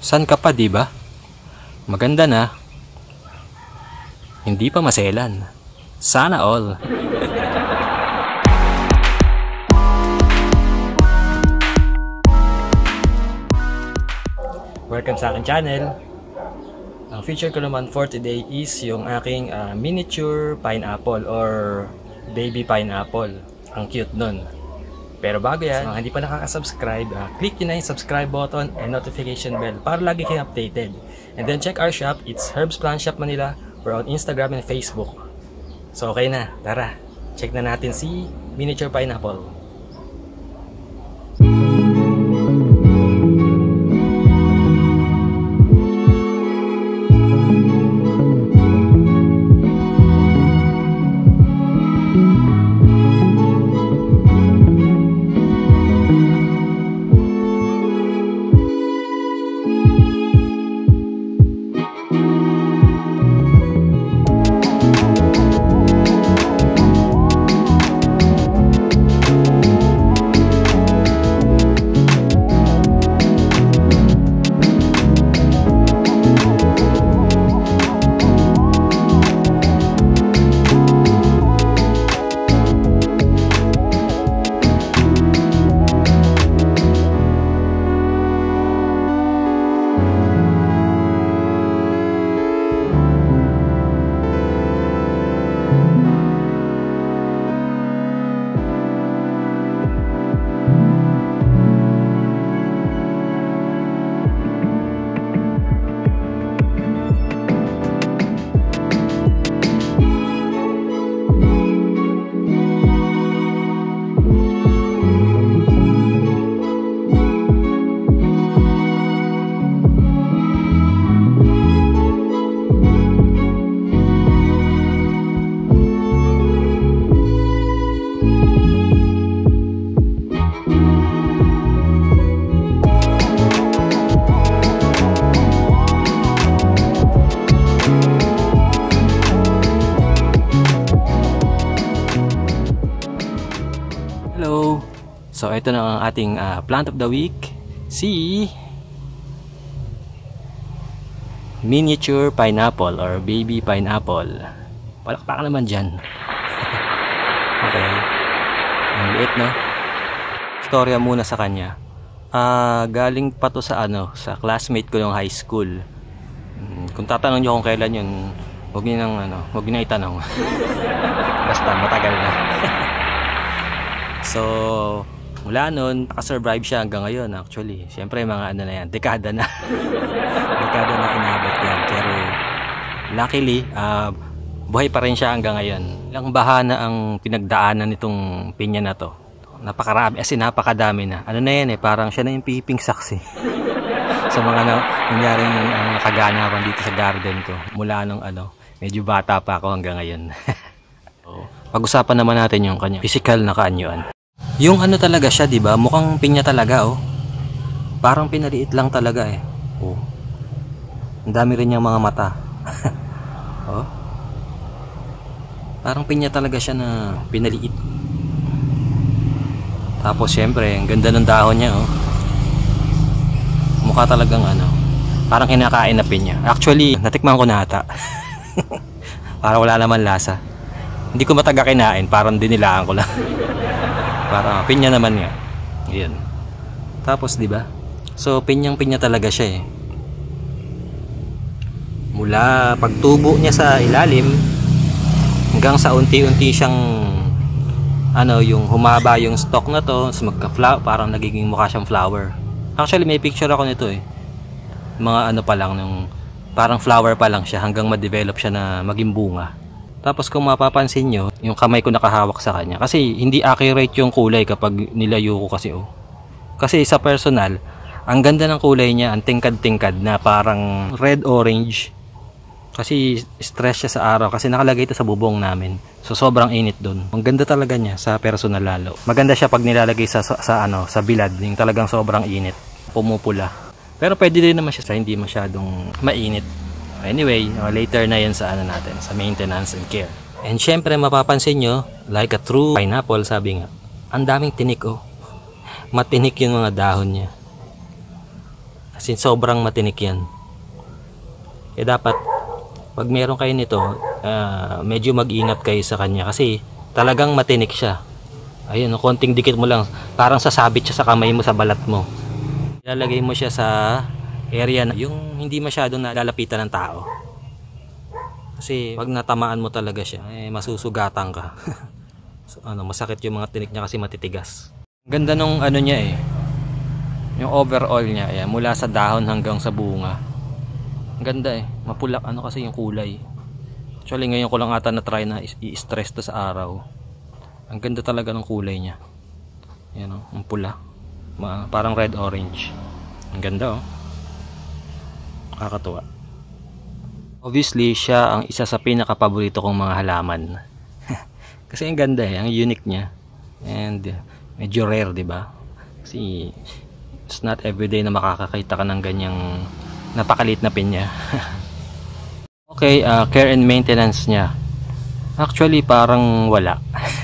San ka pa, di ba? Maganda na. Hindi pa maselan. Sana all. Welcome sa aking channel. Ang feature ko naman for today is yung aking miniature pineapple or baby pineapple. Ang cute nun. Pero bago yan, hindi pa nakaka-subscribe, click nyo na yung subscribe button and notification bell para lagi kayong updated. And then check our shop, it's Herbs Plant Shop Manila. We're on Instagram and Facebook. So okay na, tara, check na natin si miniature pineapple. So ito na ang ating plant of the week, si miniature pineapple or baby pineapple. Palakpakan naman dyan. Okay. Ang liit, no? Storya muna sa kanya. Galing pa to sa sa classmate ko ng high school. Kung tatanong nyo kung kailan yun, huwag nyo nang itanong. Basta matagal na. So mula nun, nakasurvive siya hanggang ngayon actually. Siyempre mga na yan, dekada na. Dekada na inabot yan. Pero luckily, buhay pa rin siya hanggang ngayon. Ilang bahana ang pinagdaanan nitong pinya na to. Napakarami, napakadami na. Ano na yan parang siya na yung piping saksi. Sa mga nangyaring kaganapan dito sa garden ko. Mula nung medyo bata pa ako hanggang ngayon. So, pag-usapan naman natin yung kanya physical na kaanyuan. Yung talaga siya, 'di ba? Mukhang pinya talaga, oh. Parang pinaliit lang talaga Oh. Ang dami rin niyang mga mata. Oh. Parang pinya talaga siya na pinaliit. Tapos syempre, ang ganda ng dahon niya, oh. Mukha talagang parang kinakain na pinya. Actually, natikman ko na ata. Para wala naman lasa. Hindi ko mataga kinain, parang dinilaan ko lang. Para pinya naman nga. Ayan. Tapos 'di ba? So pinyang-pinya talaga siya Mula pagtubo niya sa ilalim hanggang sa unti-unti siyang yung humaba yung stalk na to, so magka-flower, parang nagiging mukha siyang flower. Actually may picture ako nito Mga pa lang nung parang flower pa lang siya hanggang ma-develop siya na maging bunga. Tapos kung mapapansin nyo, yung kamay ko nakahawak sa kanya. Kasi hindi accurate yung kulay kapag nilayo ko kasi Kasi sa personal, ang ganda ng kulay niya, ang tingkad-tingkad na parang red-orange. Kasi stress siya sa araw kasi nakalagay ito sa bubong namin. So sobrang init doon. Ang ganda talaga niya sa personal lalo. Maganda siya pag nilalagay sa bilad, yung talagang sobrang init, pumupula. Pero pwede din naman siya sa hindi masyadong mainit. Anyway, later na yan sa natin, sa maintenance and care. And syempre mapapansin nyo, like a true pineapple, sabi nga, ang daming tinik Matinik yung mga dahon niya. Kasi sobrang matinik yan. Kaya dapat, pag meron kayo nito, medyo mag-ingat kayo sa kanya. Kasi talagang matinik siya. Ayun, konting dikit mo lang. Parang sasabit siya sa kamay mo, sa balat mo. Ilalagay mo siya sa area na yung hindi masyadong nalalapitan ng tao. Kasi pag natamaan mo talaga siya, masusugatan ka. So, masakit yung mga tinik niya kasi matitigas. Ganda nung niya yung overall niya, mula sa dahon hanggang sa bunga. Ang ganda mapulak kasi yung kulay. Actually ngayon ko lang ata na try na i-stress to sa araw. Ang ganda talaga ng kulay niya. Yan ang pula. Parang red orange. Ang ganda Nakakatuwa. Obviously siya ang isa sa pinaka-paborito kong mga halaman. Kasi ang ganda ang unique niya. And medyo rare, 'di ba? Kasi it's not everyday na makakakita ka ng ganyang napakaliit na pinya. Okay, care and maintenance niya. Actually parang wala.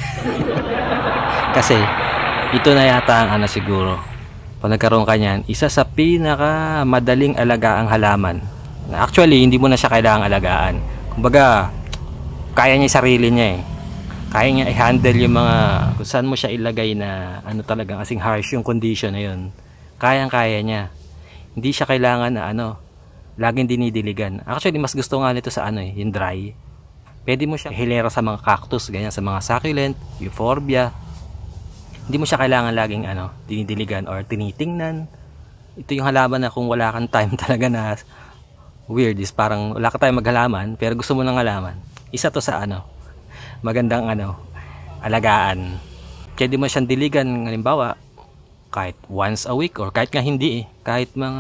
Kasi ito na yata ang siguro. Pag nagkaroon ka niyan, isa sa pinaka madaling alagaang halaman. Actually, hindi mo na siya kailangang alagaan. Kumbaga, kaya niya yung sarili niya Kaya niya i-handle yung mga kung saan mo siya ilagay na talagang kasing harsh yung condition na yun. Kayang-kaya niya. Hindi siya kailangan na laging dinidiligan. Actually, mas gusto nga nito sa yung dry. Pwede mo siya hilera sa mga cactus, ganyan, sa mga succulent, euphorbia. Hindi mo siya kailangan laging dinidiligan or tinitingnan. Ito yung halaman na kung wala kang time talaga na weird, is parang wala ka tayong maghalaman pero gusto mo ng halaman. Isa to sa magandang alagaan. Pwede mo siyang diligan, halimbawa kahit once a week or kahit nga hindi kahit mga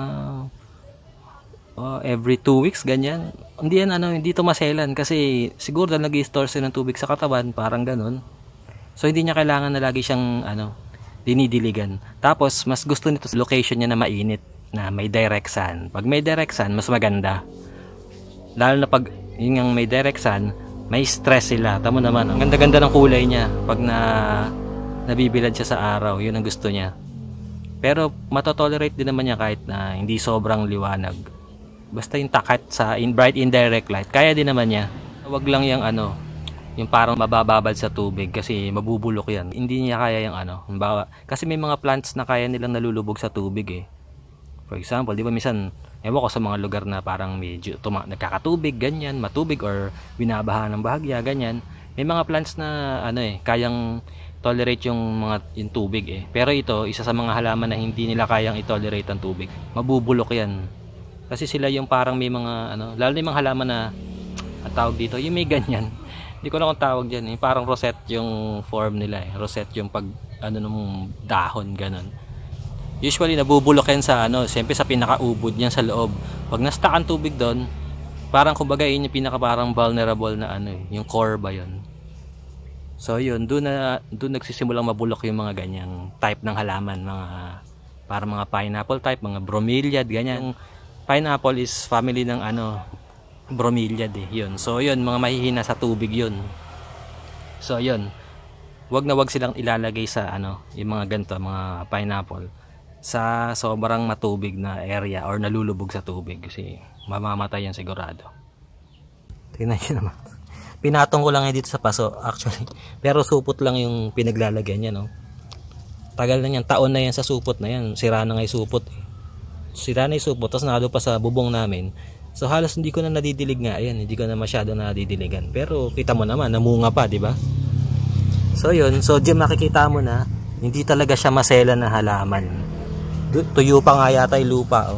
every 2 weeks ganyan. Hindi yan hindi to maselan kasi siguro dahil nag-i-store siya ng tubig sa katawan, parang ganun. So hindi niya kailangan na lagi siyang dinidiligan. Tapos mas gusto nito sa location niya na mainit, na may direct sun. Pag may direct sun, mas maganda. Lalo na pag yung may direct sun, may stress sila. Tamo naman, ang ganda-ganda ng kulay niya pag nabibilad siya sa araw. Yun ang gusto niya. Pero matotolerate din naman niya kahit na hindi sobrang liwanag. Basta yung takat sa bright indirect light, kaya din naman niya. Wag lang yung yung parang mabababad sa tubig kasi mabubulok yan. Hindi niya kaya yung kasi may mga plants na kaya nilang nalulubog sa tubig For example, di ba minsan, ewan ko sa mga lugar na parang medyo nagkakatubig, ganyan, matubig or binabaha ng bahagya, ganyan. May mga plants na kayang tolerate yung tubig Pero ito, isa sa mga halaman na hindi nila kayang i-tolerate ang tubig. Mabubulok yan. Kasi sila yung parang may mga lalo na yung mga halaman na tawag dito, yung may ganyan. Hindi ko na kung tawag diyan parang rosette yung form nila Rosette yung pag ng dahon ganun. Usually nabubulok yan sa siyempre sa pinakaubod niyan sa loob. Pag na-stuck ang tubig doon, parang kumbaga yun yung pinaka parang vulnerable na yung core ba yun. So yun, doon nagsisimulang mabulok yung mga ganyang type ng halaman, mga parang mga pineapple type, mga bromeliad ganyan. Yung pineapple is family ng bromeliad yun. So yun, mga mahihina sa tubig yun. So yun, wag na wag silang ilalagay sa yung mga ganito, mga pineapple sa sobrang matubig na area or nalulubog sa tubig kasi mamamatay yan sigurado. Tingnan nyo naman. Pinatong ko lang dito sa paso actually. Pero supot lang yung pinaglalagyan niya Tagal na yan, taon na yan sa supot na yan. Sira na nga yung supot. Sira na yung supot, tapos nakado pa sa bubong namin. So halos hindi ko na nadidilig nga. Ayan, hindi ko na masyado nadidiligan. Pero kita mo naman, namunga pa, di ba? So yun, so diyan makikita mo na hindi talaga siya masela na halaman. Tuyo pa nga yata yung lupa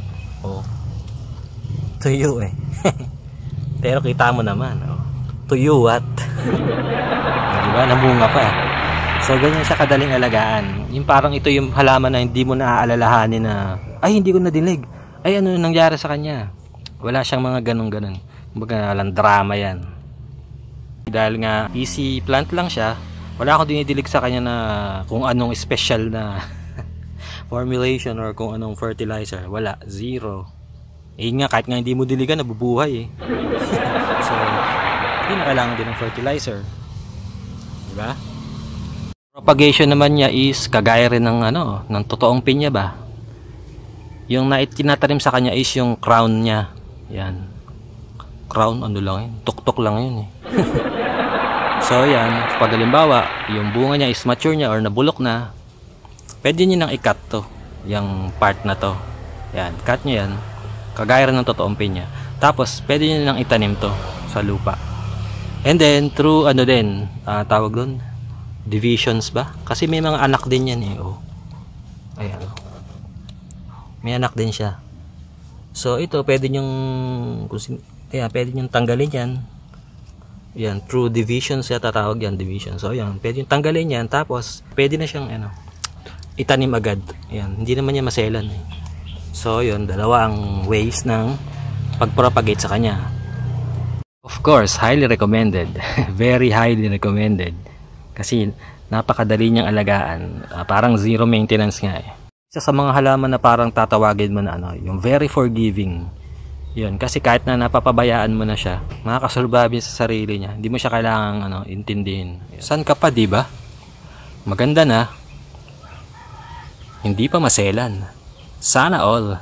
tuyo pero kita mo naman tuyo at diba namunga pa so ganyan siya kadaling alagaan. Yung parang ito yung halaman na hindi mo naaalalahanin na ay hindi ko nadilig, ay nangyari sa kanya. Wala siyang mga ganun kumbaga lang drama yan dahil nga easy plant lang siya. Wala akong dinidilig sa kanya na kung anong special na formulation or kung anong fertilizer. Wala, zero. Nga kahit nga hindi mo diligan, nabubuhay so hindi na kailangan din ng fertilizer, diba? Propagation naman niya is kagaya rin ng ng totoong pinya ba. Yung tinatanim sa kanya is yung crown niya. Yan. Crown, ano lang yun? Tuktok lang yun eh. So yan, pag halimbawa, yung bunga niya is mature niya or nabulok na, pwede nyo nang i-cut to. Yung part na to. Yan, cut nyo yan. Kagaya rin ng totoong pinya. Tapos, pwede nyo nang itanim to sa lupa. And then, through ano din, tawag doon, divisions ba? Kasi may mga anak din yan eh. Oh. Ayan. May anak din siya. So, ito, pwede nyong, pwede nyong tanggalin yan. Yan, through divisions siya tatawag yan, division. So, yan, pwede yung tanggalin yan. Tapos, pwede na siyang, itanim agad. Yan, hindi naman niya maselan. So, yun, dalawa ang ways ng pag-propagate sa kanya. Of course, highly recommended. Very highly recommended. Kasi, napakadali niyang alagaan. Parang zero maintenance nga eh. Isa sa mga halaman na parang tatawagin mo na yung very forgiving. Yun, kasi kahit na napapabayaan mo na siya, makakasurvive sa sarili niya. Hindi mo siya kailangang intindihin. San ka pa, di ba? Maganda na. Hindi pa maselan. Sana all.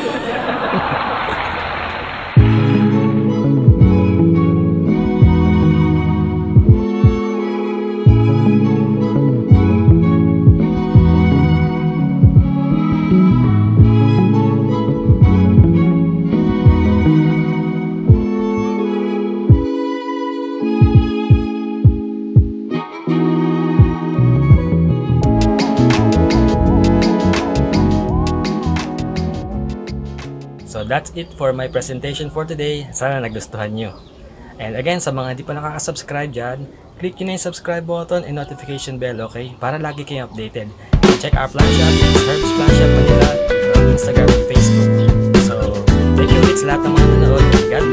So that's it for my presentation for today. Sana nagustuhan nyo. And again, sa mga hindi pa nakaka-subscribe dyan, click nyo na yung subscribe button and notification bell, okay? Para lagi kayong updated. Check our plant shop, Herbs Plant Shop Manila, on Instagram and Facebook. So, thank you ulit sa lahat ng mga nanonood. God